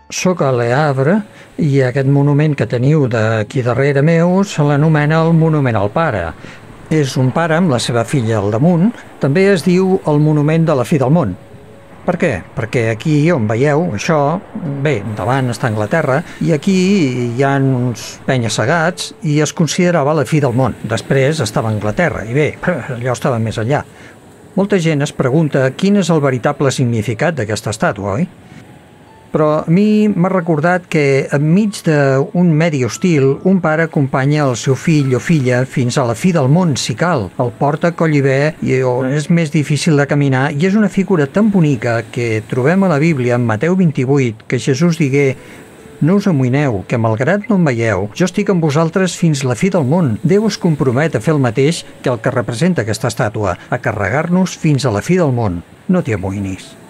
Soc a Le Havre i aquest monument que teniu d'aquí darrere meu se l'anomena el Monument al Pare. És un pare amb la seva filla al damunt. També es diu el Monument de la Fi del Món. Per què? Perquè aquí on veieu això, bé, davant està Anglaterra, i aquí hi ha uns penya-segats i es considerava la fi del món. Després estava Anglaterra, i bé, allò estava més enllà. Molta gent es pregunta quin és el veritable significat d'aquesta estàtua, oi? Però a mi m'ha recordat que enmig d'un medi hostil, un pare acompanya el seu fill o filla fins a la fi del món, si cal. El porta a collibè i on és més difícil de caminar, i és una figura tan bonica que trobem a la Bíblia, en Mateu 28, que Jesús digué: «No us amoïneu, que malgrat no em veieu, jo estic amb vosaltres fins la fi del món». Déu es compromet a fer el mateix que el que representa aquesta estàtua, a carregar-nos fins a la fi del món. No t'hi amoïnis.